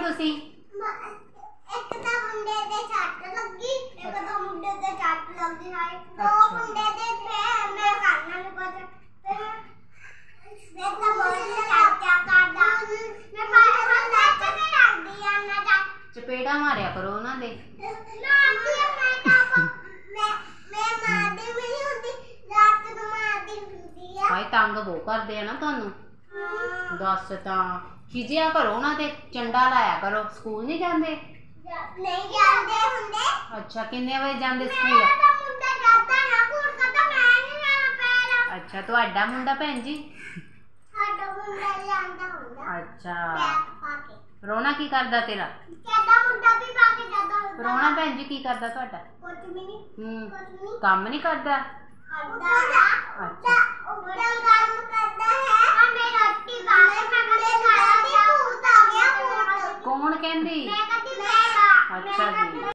तुसी? एक तो मुंडे दे छाट लगी, एक तो मुंडे दे छाट लगी है। दो मुंडे दे थे मैं खाना नहीं पता। मैं तो बोल चाचा काटा। मैं पापा ने रख दिया ना चा। चपेड़ा मारिया करो ना दे। ना दिया मैं तो मैं मार दी नहीं होती। रात को मार दी होती है। भाई तंग बहुत करते हैं ना थानू। दस तां खिजिया करो ना ते चंडा लाया करो। स्कूल नहीं जाते? नहीं जाते होंगे। अच्छा किन्ने बजे जाते स्कूल? मेरा तो मुंडा जाता ना स्कूल का तो मैं नहीं जाना पैर। अच्छा तुहाडा मुंडा भैन जी? साडा मुंडा जाता होंगा। अच्छा बैग पाके। रोना की करदा तेरा? साडा मुंडा भी पाके जाता होंगा। रोना भैन जी की करदा तुहाडा? कुछ भी नहीं। कुछ नहीं। काम नहीं करदा? अच्छा उधर काम करता है। हमें रोटी पाके मैं खाया। भूत आ गया भूत। कौन कहंदी? मैं कहती मैं